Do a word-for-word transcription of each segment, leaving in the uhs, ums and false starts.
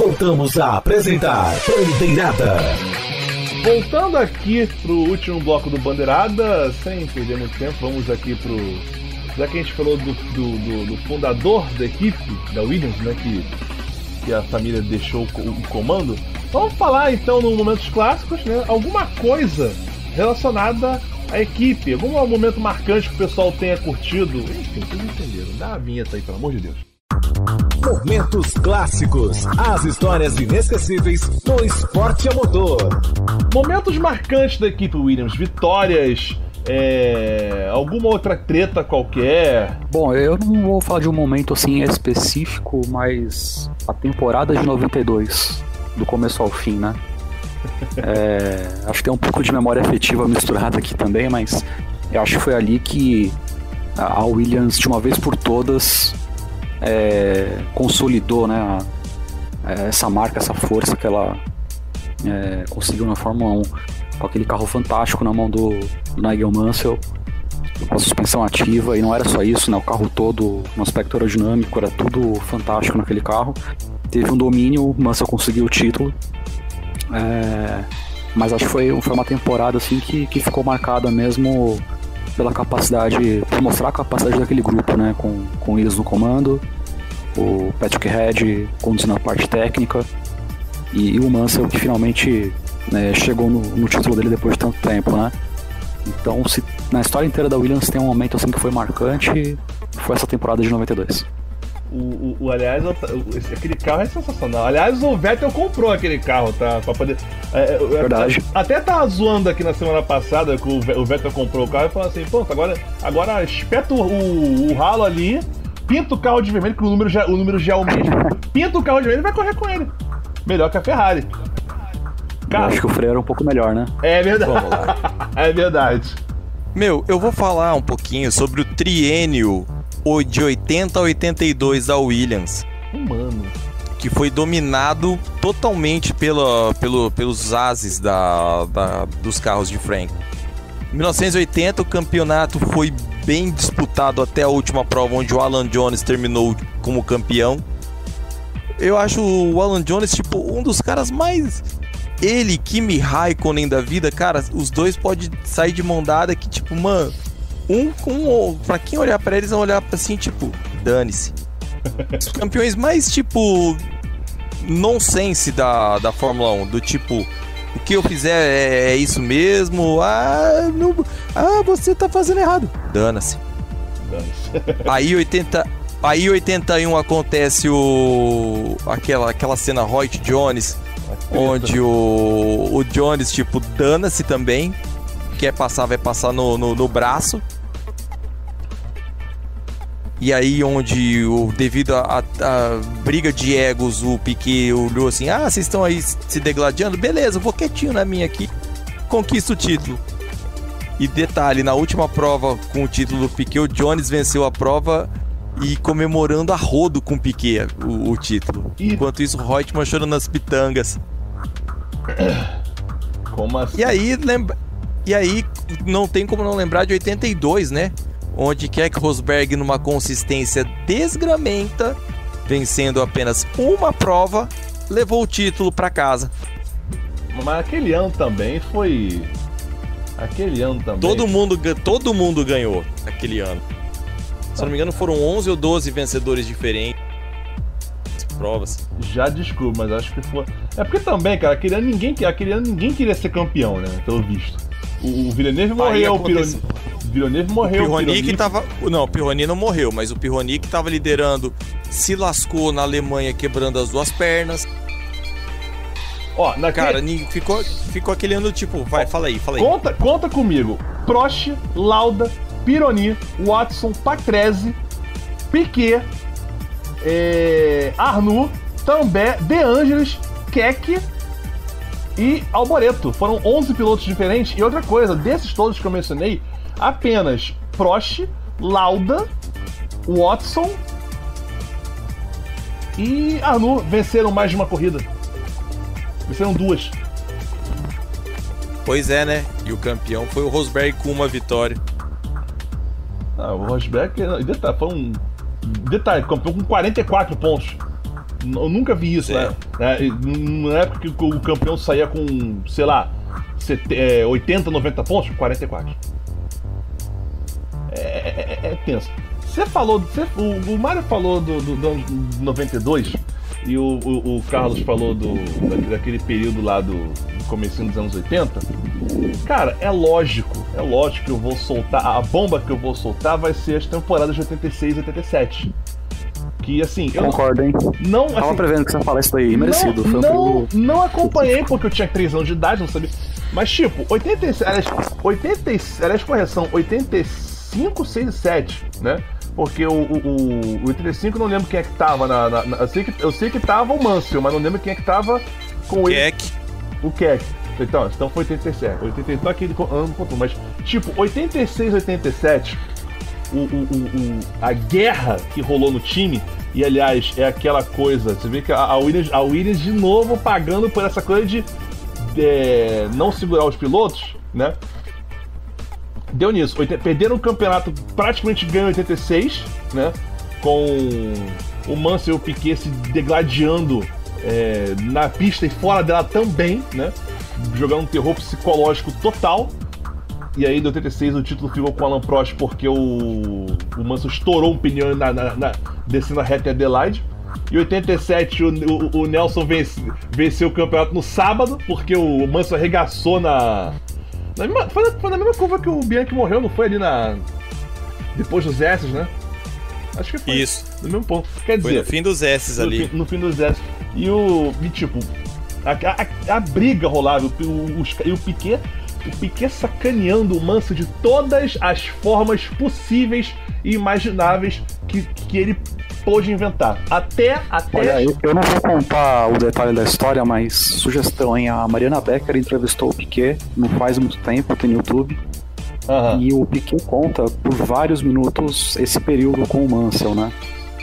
voltamos a apresentar Bandeirada. Voltando aqui pro último bloco do Bandeirada, sem perder muito tempo, vamos aqui pro... Já que a gente falou do, do, do, do fundador da equipe, da Williams, né, que, que a família deixou o, o comando, vamos falar então no Momentos Clássicos, né, alguma coisa relacionada à equipe, algum momento marcante que o pessoal tenha curtido. Enfim, vocês entenderam. Dá a vinheta aí, pelo amor de Deus. Momentos Clássicos, as histórias inesquecíveis do esporte a motor. Momentos marcantes da equipe Williams, vitórias, é, alguma outra treta qualquer. Bom, eu não vou falar de um momento assim específico, mas a temporada de noventa e dois, do começo ao fim, né? É, acho que tem um pouco de memória afetiva misturada aqui também, mas eu acho que foi ali que a Williams, de uma vez por todas, é, consolidou, né, a, essa marca, essa força que ela é, conseguiu na Fórmula um, com aquele carro fantástico na mão do, do Nigel Mansell, com a suspensão ativa, e não era só isso, né, o carro todo, no aspecto aerodinâmico, era tudo fantástico naquele carro. Teve um domínio, o Mansell conseguiu o título. É, mas acho que foi, foi uma temporada assim que, que ficou marcada mesmo pela capacidade, por mostrar a capacidade daquele grupo, né, com, com eles no comando, o Patrick Head conduzindo a parte técnica e, e o Mansell que finalmente, né, chegou no, no título dele depois de tanto tempo, né? Então, se na história inteira da Williams tem um momento assim que foi marcante, foi essa temporada de noventa e dois. O, o, o, aliás, o, esse, aquele carro é sensacional. Aliás, o Vettel comprou aquele carro, tá? Pra poder. É, Verdade. Até tava zoando aqui na semana passada que o, o Vettel comprou o carro e falou assim: pronto, agora, agora espeta o, o, o ralo ali, pinta o carro de vermelho, que o número já, o número já é o mesmo, pinta o carro de vermelho e vai correr com ele. Melhor que a Ferrari. Cara, acho que o freio era um pouco melhor, né? É verdade. Vamos lá. É verdade. Meu, eu vou falar um pouquinho sobre o triênio de oitenta a oitenta e dois da Williams. Mano. Que foi dominado totalmente pela, pelo, pelos ases da, da, dos carros de Frank. Em mil novecentos e oitenta o campeonato foi bem disputado até a última prova, onde o Alan Jones terminou como campeão. Eu acho o Alan Jones tipo um dos caras mais... Ele, Kimi Raikkonen da vida, cara, os dois podem sair de mão dada que tipo, mano... Um com. Pra quem olhar pra eles, vão olhar assim, tipo, dane-se. Os campeões mais, tipo, nonsense da, da Fórmula um. Do tipo, o que eu fizer é, é isso mesmo. Ah, não, ah, você tá fazendo errado. Dana-se. Dane-se. Aí, oitenta, aí oitenta e um acontece o. Aquela, aquela cena Roy Jones, onde o, o Jones, tipo, dana-se também. Quer passar, vai passar no, no, no braço. E aí onde, o, devido a, a briga de egos, o Piquet olhou assim: ah, vocês estão aí se degladiando? Beleza, eu vou quietinho na minha aqui. Conquista o título. E detalhe, na última prova com o título do Piquet, o Jones venceu a prova e comemorando a rodo com o Piquet o, o título. E... Enquanto isso, o Reutemann chorando nas pitangas. Como assim? E aí, lembra... E aí, não tem como não lembrar de oitenta e dois, né? Onde Keck Rosberg, numa consistência desgramenta, vencendo apenas uma prova, levou o título para casa. Mas aquele ano também foi... Aquele ano também... Todo mundo, todo mundo ganhou aquele ano. Se não me engano, foram onze ou doze vencedores diferentes. Provas. Já desculpa, mas acho que foi... É porque também, cara, aquele ano ninguém, aquele ano ninguém queria ser campeão, né? Pelo visto. O, o Villeneuve morreu, o Pironi... Villeneuve morreu. O Pironi, o Pironi que tava... Não, o Pironi não morreu, mas o Pironi que tava liderando se lascou na Alemanha, quebrando as duas pernas. Ó, naquele... Cara, ficou, ficou aquele ano tipo... Vai, fala aí, fala aí. Conta, conta comigo. Prost, Lauda, Pironi, Watson, Patrese, Piquet, é... Arnoux, També, De Angelis, Keck e Alboreto. Foram onze pilotos diferentes. E outra coisa, desses todos que eu mencionei, apenas Prost, Lauda, Watson e Arnoux venceram mais de uma corrida. Venceram duas. Pois é, né? E o campeão foi o Rosberg com uma vitória. Ah, o Rosberg... Detalhe, foi um... Detalhe, campeão com quarenta e quatro pontos. Eu nunca vi isso, né? né? Na época que o campeão saía com, sei lá, oitenta, noventa pontos, quarenta e quatro. É, é, é tenso. Você falou, você, o, o Mário falou do, do, do ano noventa e dois e o, o, o Carlos falou do, daquele período lá do, do comecinho dos anos oitenta. Cara, é lógico, é lógico que eu vou soltar, a bomba que eu vou soltar vai ser as temporadas de oitenta e seis e oitenta e sete. Que assim, eu concordo, hein? Não, Tava assim, prevendo que você ia falar isso daí, merecido. Não, Foi não, não acompanhei porque eu tinha três anos de idade, não sabia. Mas tipo, oitenta e seis, aliás, oitenta, aliás, correção, oitenta e cinco, seis e sete, né? Porque o, o, o oitenta e cinco eu não lembro quem é que tava na. na, na eu, sei que, eu sei que tava o Mansell, mas não lembro quem é que tava com ele. Keck. O Keck. Então, então foi oitenta e sete. oitenta e sete, aquele ano contou, mas tipo, oitenta e seis, oitenta e sete, o, o, o, o, a guerra que rolou no time, e aliás, é aquela coisa, você vê que a, a, Williams, a Williams de novo pagando por essa coisa de, de não segurar os pilotos, né? Deu nisso, perderam o campeonato, praticamente ganham oitenta e seis, né? Com o Mansell e o Piquet se degladiando é, na pista e fora dela também, né? Jogando um terror psicológico total. E aí, em oitenta e seis, o título ficou com o Alan Prost porque o, o Mansell estourou um pneu na, na, na, descendo a reta em Adelaide. Em oitenta e sete, o, o, o Nelson vence, venceu o campeonato no sábado porque o Mansell arregaçou na... Na mesma, foi, na, foi na mesma curva que o Bianchi morreu, não foi ali na... Depois dos S's, né? Acho que foi. Isso. No mesmo ponto. Quer dizer... Foi no fim dos S's no ali. Fim, no fim dos S's. E o... E tipo... A, a, a briga rolava. O, o, e o Piquet... O Piquet sacaneando o Mansell de todas as formas possíveis e imagináveis que, que ele pôde inventar. Até... até... Olha, eu, eu não vou contar o detalhe da história, mas sugestão, hein? A Mariana Becker entrevistou o Piquet não faz muito tempo, tem no YouTube. Uhum. E o Piquet conta por vários minutos esse período com o Mansell, né?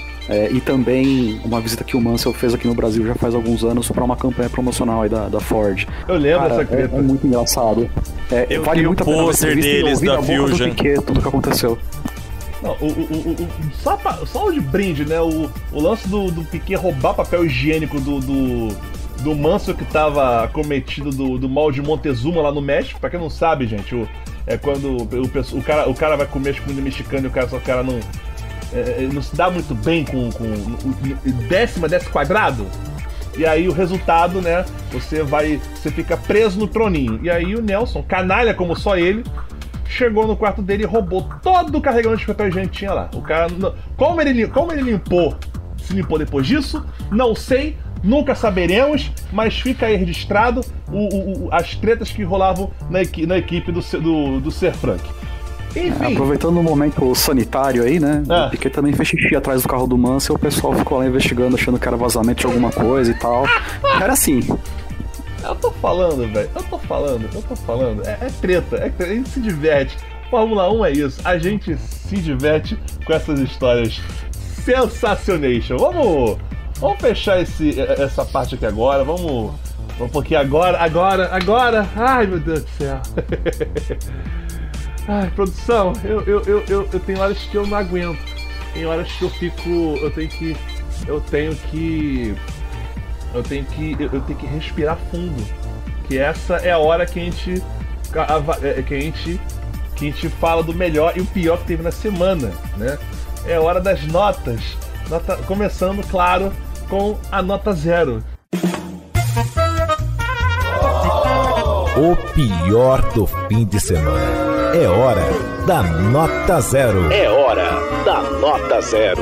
É, e também uma visita que o Mansell fez aqui no Brasil já faz alguns anos para uma campanha promocional aí da, da Ford. Eu lembro Cara, dessa treta. É, é muito engraçado. É, eu vale muito a pena o pôster deles da Fusion. Piquet, tudo que aconteceu. Não, o, o, o, o, só, pra, só de brinde, né? O, o lance do, do Piquet roubar papel higiênico do, do, do Mansell que tava acometido do, do mal de Montezuma lá no México. Pra quem não sabe, gente, o, é quando o, o, o, cara, o cara vai comer comida mexicana e o cara, só o cara não, é, não se dá muito bem com, com o décima desse quadrado. E aí o resultado, né? Você vai. Você fica preso no troninho. E aí o Nelson, canalha como só ele, chegou no quarto dele e roubou todo o carregamento de papel higiênico que tinha lá. O cara. Como ele, como ele limpou, se limpou depois disso, não sei, nunca saberemos, mas fica aí registrado o, o, as tretas que rolavam na, equi, na equipe do, do, do Sir Frank. Enfim. É, aproveitando o momento sanitário aí, né? Ah. O Piquet também fez xixi atrás do carro do Mansell, o pessoal ficou lá investigando, achando que era vazamento de alguma coisa e tal. Era assim. Eu tô falando, velho. Eu tô falando, eu tô falando. É, é treta, é treta, a gente se diverte. Fórmula um é isso. A gente se diverte com essas histórias sensacionation. Vamos, vamos fechar esse, essa parte aqui agora. Vamos, vamos porque agora, agora, agora. Ai, meu Deus do céu. Ai, produção, eu, eu, eu, eu, eu tenho horas que eu não aguento. Tem horas que eu fico. Eu tenho que. Eu tenho que. Eu tenho que. Eu tenho que respirar fundo. Que essa é a hora que a gente. Que a gente. Que a gente fala do melhor e o pior que teve na semana, né? É a hora das notas. Nota, começando, claro, com a nota zero. O pior do fim de semana. É hora da nota zero. É hora da nota zero.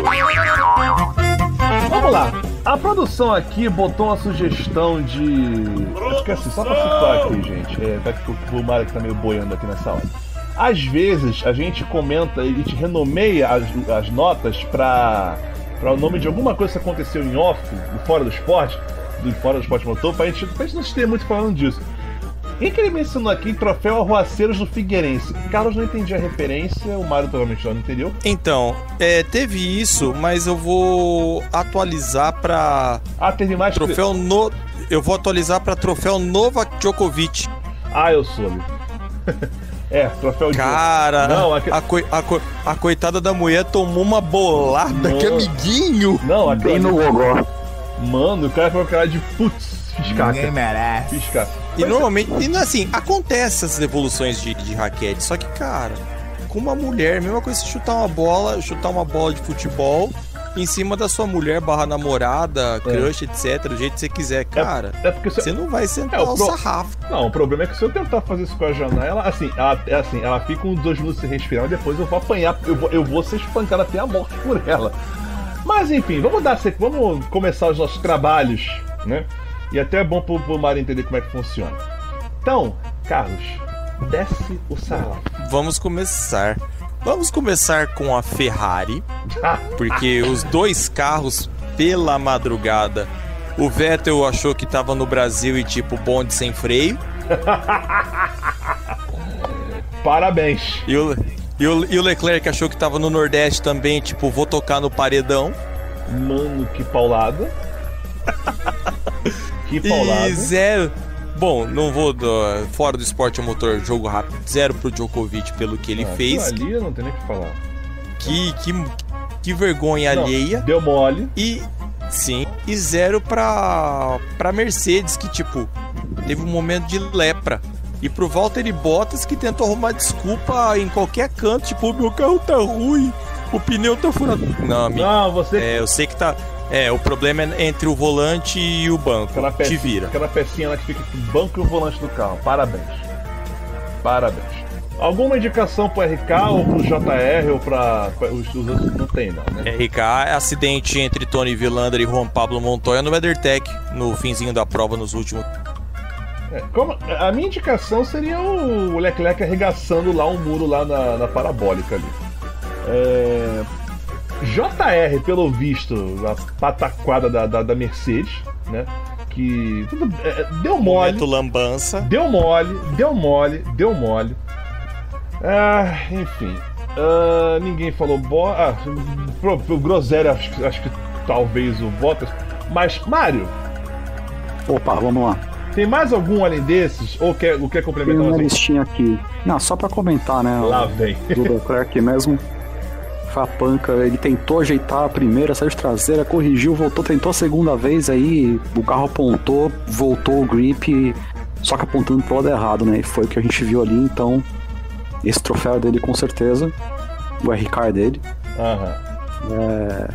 Vamos lá. A produção aqui botou uma sugestão de... Esqueci, só pra citar aqui, gente. É, tá que o Mário que tá meio boiando aqui nessa hora. Às vezes, a gente comenta e a gente renomeia as, as notas pra, pra o nome de alguma coisa que aconteceu em off, fora do esporte, do fora do esporte motor, pra gente, pra gente não se ter muito falando disso. Quem que ele mencionou aqui? Troféu Arruaceiros do Figueirense. Carlos não entendi a referência, o Mário provavelmente não entendeu. Então, é, teve isso, mas eu vou atualizar pra... Ah, teve mais... Troféu no... Eu vou atualizar pra Troféu Novak Djokovic. Ah, eu soube. É, troféu de... Cara, não, aqu... a, co... a, co... a coitada da mulher tomou uma bolada, não. Que amiguinho! Não, aquilo bem no gogó. Mano, o cara foi com cara de putz, fiz caca. Ninguém merece. Fiz caca. E normalmente, e assim, acontece essas evoluções de, de raquete, só que, cara, com uma mulher, mesma coisa se chutar uma bola, chutar uma bola de futebol em cima da sua mulher, barra namorada, crush, é. etcétera, do jeito que você quiser, cara. É, é porque você... você não vai sentar é, o, o pro... sarrafo. Não, o problema é que se eu tentar fazer isso com a Jana, ela, assim, ela, é assim, ela fica uns dois minutos sem respirar e depois eu vou apanhar, eu vou, eu vou ser espancado até a morte por ela. Mas enfim, vamos dar, vamos começar os nossos trabalhos, né? E até é bom pro, pro Mário entender como é que funciona. Então, Carlos, desce o sarrafo. Vamos começar. Vamos começar com a Ferrari, porque os dois carros, pela madrugada, o Vettel achou que tava no Brasil e tipo bonde sem freio. Parabéns. E o, e, o, e o Leclerc achou que tava no Nordeste também, tipo, vou tocar no paredão. Mano, que paulada. Que paulada. E zero... Bom, não vou do, fora do esporte a motor, jogo rápido, zero pro Djokovic pelo que ele não, fez. Ali eu não tenho nem o que falar. Que, que, que vergonha não, alheia. Deu mole. E, sim, e zero pra, pra Mercedes, que tipo, teve um momento de lepra. E pro Valtteri Bottas, que tentou arrumar desculpa em qualquer canto, tipo, meu carro tá ruim, o pneu tá furado. Não, amigo, não, você... é, eu sei que tá... É, o problema é entre o volante e o banco. Aquela pecinha, te vira. Aquela pecinha lá que fica entre o banco e o volante do carro. Parabéns. Parabéns. Alguma indicação pro R K ou pro J R ou pra... Os, os outros não tem, não, né? R K é acidente entre Tony Villander e Juan Pablo Montoya no WeatherTech, no finzinho da prova, nos últimos... É, como, a minha indicação seria o Leclerc arregaçando lá um muro lá na, na parabólica ali. É... J R, pelo visto, a pataquada da, da, da Mercedes, né? Que tudo, é, deu mole. Momento lambança. Deu mole, deu mole, deu mole. Ah, enfim. Ah, ninguém falou bo... ah, pro, pro Groselha, acho, que- acho que talvez o Bottas. Mas, Mário, Opa, vamos lá. tem mais algum além desses? Ou quer, ou quer Tem complementar uma mais aí? listinha aqui. Não, só pra comentar, né? Lá o- vem. Do Leclerc mesmo. Foi a panca, ele tentou ajeitar a primeira, saiu de traseira, corrigiu, voltou, tentou a segunda vez, aí o carro apontou, voltou o grip, só que apontando pro lado errado, né? E foi o que a gente viu ali, então esse troféu é dele com certeza, o R K é dele. Aham. É...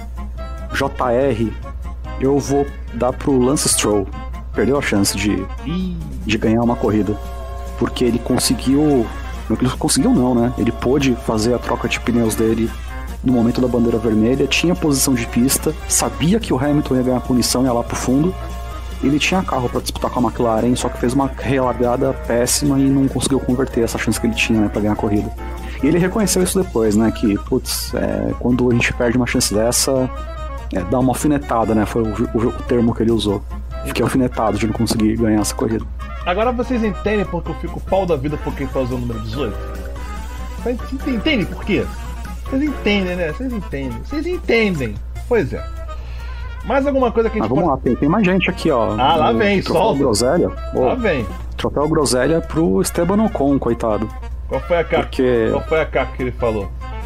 J R, eu vou dar pro Lance Stroll, perdeu a chance de, de ganhar uma corrida, porque ele conseguiu, não ele conseguiu não, né? Ele pôde fazer a troca de pneus dele no momento da bandeira vermelha, tinha posição de pista, sabia que o Hamilton ia ganhar a punição e ia lá pro fundo, ele tinha carro para disputar com a McLaren, só que fez uma relargada péssima e não conseguiu converter essa chance que ele tinha, né, para ganhar a corrida. E ele reconheceu isso depois, né, que, putz, é, quando a gente perde uma chance dessa, é, dá uma alfinetada, né, foi o, o, o termo que ele usou. Fiquei alfinetado de não conseguir ganhar essa corrida. Agora vocês entendem porque eu fico pau da vida porque ele tá usando o número dezoito? Vocês entendem por quê? Vocês entendem, né? Vocês entendem. Vocês entendem. Pois é. Mais alguma coisa que a Mas gente vamos pode... lá, tem, tem mais gente aqui, ó. Ah, lá O vem, troféu solta. Groselha. Lá Ô, vem. troféu Groselha pro Esteban Ocon, coitado. Qual foi a caca? Porque- Qual foi a caca que ele falou?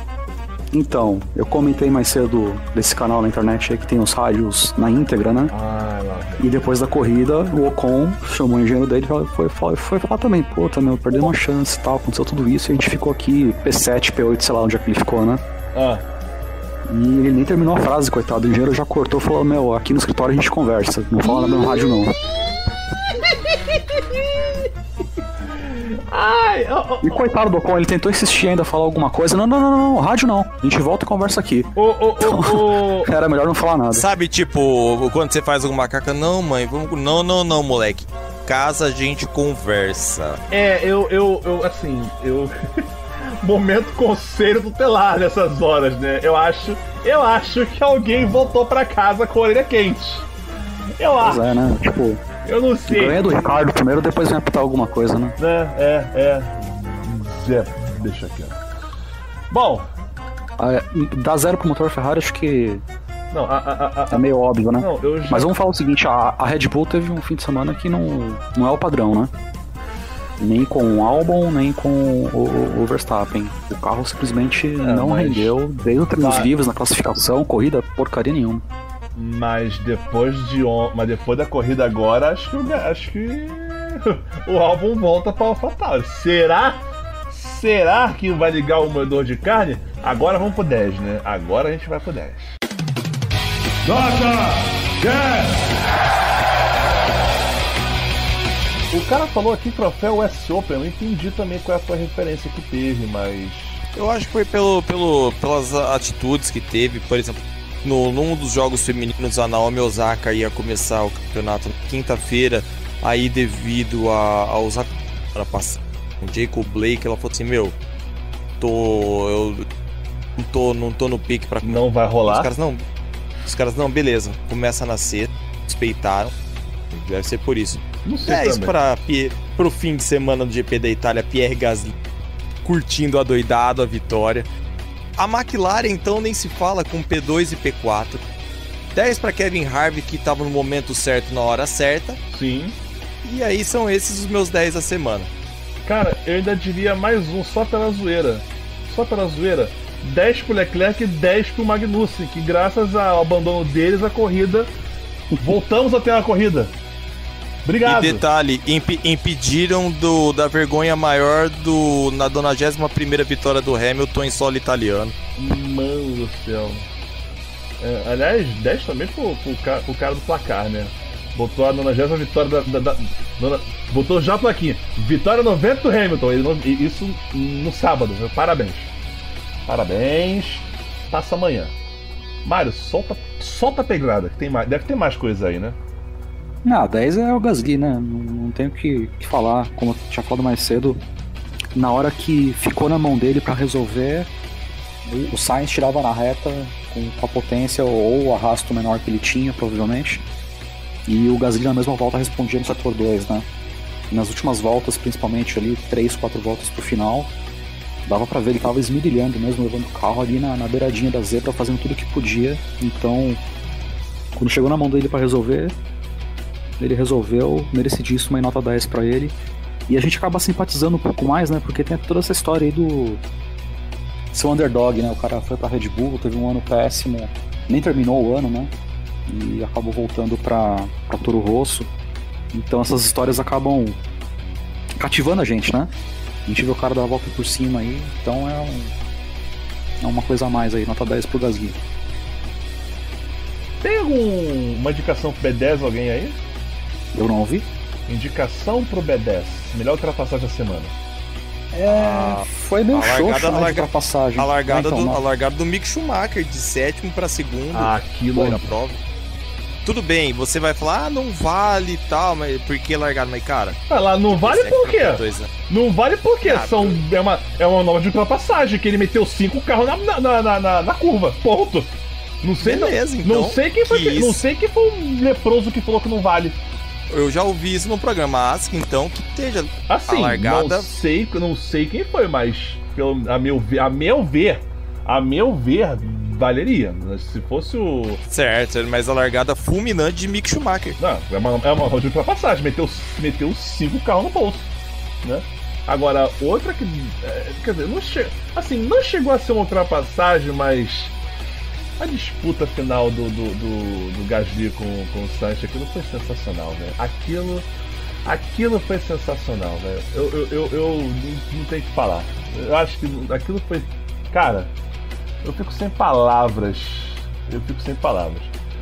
Então, eu comentei mais cedo desse canal na internet aí que tem os rádios na íntegra, né? Ah, lá vem. E depois da corrida, o Ocon chamou o engenheiro dele e foi, foi, foi falar também, puta, meu, perdeu uma chance e tal, aconteceu tudo isso e a gente ficou aqui P sete, P oito, sei lá onde é que ele ficou, né? Ah, E ele nem terminou a frase, coitado, o engenheiro já cortou e falou, meu, aqui no escritório a gente conversa, não fala nada no rádio não. ai, oh, E coitado do Ocon, ele tentou insistir ainda, falar alguma coisa, não, não, não, não, rádio não, a gente volta e conversa aqui. oh, oh, oh, oh. Era melhor não falar nada. Sabe, tipo, quando você faz alguma caca, não, mãe, vamos. Não, não, não, moleque. Casa a gente conversa. É, eu, eu, eu, assim, eu... Momento conselho tutelar nessas horas, né? Eu acho, eu acho que alguém voltou pra casa com a orelha quente. Eu Pois acho, é, né, tipo, eu não sei. ganha do Ricardo primeiro, depois vem apitar alguma coisa, né? Né? É, é. Zé, deixa quieto. Bom, Ah, dá zero pro motor Ferrari, acho que não, a, a, a, é a, meio óbvio, né? não, eu já... Mas vamos falar o seguinte, a, a Red Bull teve um fim de semana que não, não é o padrão, né? Nem com o Albon, nem com o, o Verstappen. O carro simplesmente não mas- rendeu, desde os treinos Vai. livres na classificação, corrida, porcaria nenhuma. Mas depois de on... Mas depois da corrida agora, acho que, o... acho que o álbum volta para o AlphaTauri. Será? Será que vai ligar o moedor de carne? Agora vamos pro dez, né? Agora a gente vai pro dez. Nota dez! O cara falou aqui troféu U S Open, eu não entendi também qual é a sua referência que teve, mas... Eu acho que foi pelo, pelo, pelas atitudes que teve, por exemplo, no, num dos jogos femininos a Naomi Osaka ia começar o campeonato na quinta-feira, aí devido a, aos ataques com Jacob Blake, ela falou assim, meu, tô, eu não tô, não tô no pique pra... Não vai rolar? Os caras não, os caras não, beleza, começa a nascer, respeitaram, deve ser por isso. Não sei dez para pro fim de semana do G P da Itália, Pierre Gasly curtindo adoidado a vitória. A McLaren então nem se fala com P dois e P quatro. dez para Kevin Harvick, que estava no momento certo na hora certa. Sim. E aí são esses os meus dez da semana. Cara, eu ainda diria mais um só pela zoeira. Só pela zoeira. dez pro Leclerc e dez pro Magnussen, que graças ao abandono deles a corrida voltamos a ter uma corrida. Obrigado. E detalhe, imp- impediram do, da vergonha maior do, na nonagésima primeira vitória do Hamilton em solo italiano. Mano do céu. É, aliás, dez também pro, pro, ca- pro cara do placar, né? Botou a nonagésima vitória da. da, da nona, botou já a plaquinha. Vitória noventa do Hamilton. Ele não, isso no sábado. Parabéns. Parabéns. Passa amanhã. Mário, solta, solta a pedrada. Que tem mais, deve ter mais coisa aí, né? Não, dez é o Gasly, né? Não, não tenho o que, que falar. Como eu tinha falado mais cedo, na hora que ficou na mão dele pra resolver, o Sainz tirava na reta com a potência ou o arrasto menor que ele tinha, provavelmente. E o Gasly na mesma volta respondia no setor dois, né? E nas últimas voltas, principalmente ali, três, quatro voltas pro final, dava pra ver ele tava esmirilhando mesmo, levando o carro ali na, na beiradinha da zebra, fazendo tudo que podia. Então, quando chegou na mão dele pra resolver, ele resolveu, merecidíssimo, em nota dez pra ele. E a gente acaba simpatizando um pouco mais, né? Porque tem toda essa história aí do seu underdog, né? O cara foi pra Red Bull, teve um ano péssimo, nem terminou o ano, né? E acabou voltando pra, pra Toro Rosso. Então essas histórias acabam cativando a gente, né? A gente vê o cara dar a volta por cima aí, então é, um, é uma coisa a mais aí, nota dez pro Gasly. Tem alguma indicação pro B dez, alguém aí? Eu não ouvi? Indicação pro B dez, melhor ultrapassagem da semana. É, Ah, foi meio a xoxo, largada- né, a de larga- ultrapassagem. A largada, Então, do, né? a largada do Mick Schumacher, de sétimo para segundo Ah, aquilo na prova. Tudo bem, você vai falar, ah, não vale e tal, mas por que largada? Mas cara, Ah, lá, não vale dezessete por quê? pra P dois, né? Não vale por quê? Ah, São, é, uma, é uma nova de ultrapassagem, que ele meteu cinco carros na, na, na, na, na curva. Ponto. Não sei, Beleza, não, então, não sei quem foi que que, não isso. sei quem foi um leproso que falou que não vale. Eu já ouvi isso no programa Ask, então que esteja Assim, a largada. não sei, não sei quem foi, mas pelo, a, meu, ver- a meu ver, a meu ver, valeria. Se fosse o... Certo, mas a largada fulminante de Mick Schumacher. Não, é uma, é uma roda de ultrapassagem, meteu, meteu cinco carros no bolso, né? Agora, outra que... É, quer dizer, não che, assim, não chegou a ser uma ultrapassagem, mas... A disputa final do, do, do, do Gasly com, com o Sainz, aquilo foi sensacional, velho. Aquilo... Aquilo foi sensacional, velho. Eu, eu, eu, eu não, não tenho o que falar. Eu acho que aquilo foi... Cara, eu fico sem palavras. Eu fico sem palavras.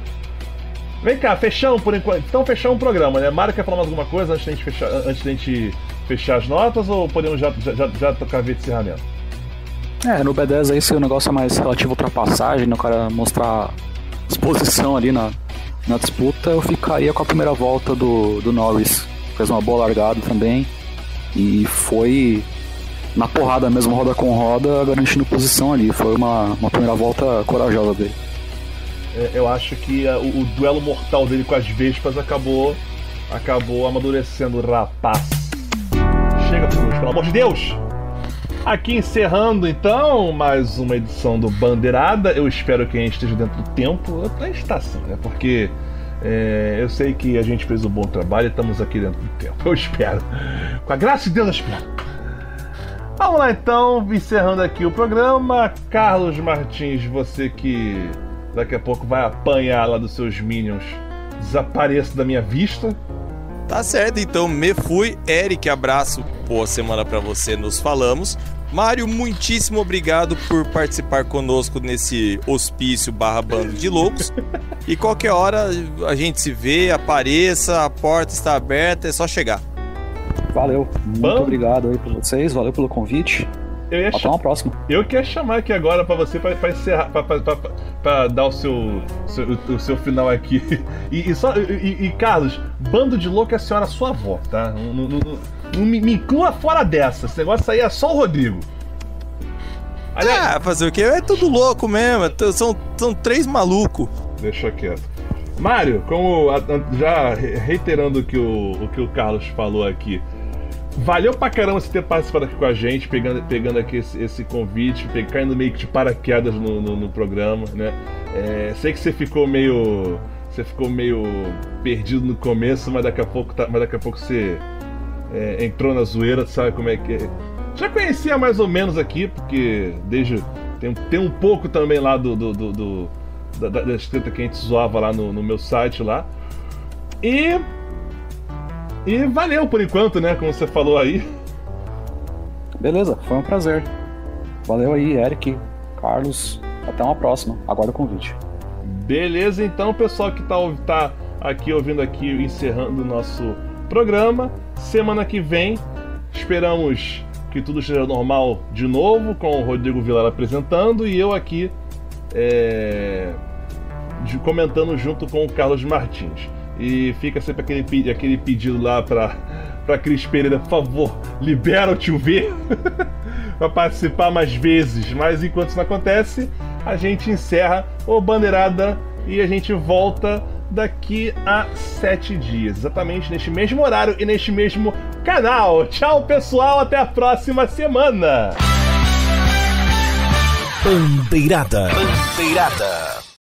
Vem cá, fechamos por enquanto. Então fechamos o programa, né? Mário quer falar mais alguma coisa antes de a gente fechar, antes de a gente fechar as notas, ou podemos já, já, já, já tocar a via de encerramento? É, no B dez aí se o negócio é mais relativo à ultrapassagem, né, o cara mostrar disposição ali na, na disputa, eu ficaria com a primeira volta do, do Norris. Fez uma boa largada também e foi na porrada mesmo, roda com roda, garantindo posição ali. Foi uma, uma primeira volta corajosa dele. É, eu acho que uh, o, o duelo mortal dele com as Vespas acabou acabou amadurecendo o rapaz. Chega, Cruz, pelo amor de Deus! Aqui encerrando então mais uma edição do Bandeirada. Eu espero que a gente esteja dentro do tempo. A gente está sim, né? Porque é, eu sei que a gente fez um bom trabalho e estamos aqui dentro do tempo. Eu espero. Com a graça de Deus, eu espero. Vamos lá então, encerrando aqui o programa. Carlos Martins, você que daqui a pouco vai apanhar lá dos seus minions. Desapareça da minha vista. Tá certo, então me fui. Eric, abraço, boa semana pra você, nos falamos. Mário, muitíssimo obrigado por participar conosco nesse hospício barra bando de loucos. E qualquer hora a gente se vê, apareça, a porta está aberta, é só chegar. Valeu, muito Bom. obrigado aí pra vocês, valeu pelo convite. Eu ia Até cha- uma próxima. Eu quero chamar aqui agora pra você, pra, pra encerrar, pra, pra, pra, pra dar o seu, seu, o seu final aqui. E, e, só, e, e, Carlos, bando de louco é a senhora sua avó, tá? Não, não, não, não me, me inclua fora dessa. Esse negócio aí é só o Rodrigo. Aliás, Ah, fazer o quê? É tudo louco mesmo, t- são, são três malucos. deixa quieto. Mário, como a- a- já re- reiterando o que o, o que o Carlos falou aqui, valeu pra caramba você ter participado aqui com a gente, pegando, pegando aqui esse, esse convite, pe- caindo meio que de paraquedas no, no, no programa, né? É, sei que você ficou meio. Você ficou meio perdido no começo, mas daqui a pouco, tá, mas daqui a pouco você é, entrou na zoeira, sabe como é que é. Já conhecia mais ou menos aqui, porque desde. Tem, tem um pouco também lá do. do, do, do da, da, da escrita que a gente zoava lá no, no meu site lá. E. E valeu por enquanto, né? Como você falou aí. Beleza, foi um prazer. Valeu aí, Eric, Carlos. Até uma próxima. Aguardo o convite. Beleza, então, pessoal que tá, tá aqui ouvindo aqui, encerrando o nosso programa. Semana que vem, esperamos que tudo esteja normal de novo, com o Rodrigo Vilar apresentando e eu aqui é, de, comentando junto com o Carlos Martins. E fica sempre aquele, pe- aquele pedido lá pra, pra Cris Pereira, por favor, libera o tio V pra participar mais vezes. Mas enquanto isso não acontece, a gente encerra o Bandeirada e a gente volta daqui a sete dias, exatamente neste mesmo horário e neste mesmo canal. Tchau, pessoal, até a próxima semana. Bandeirada. Bandeirada.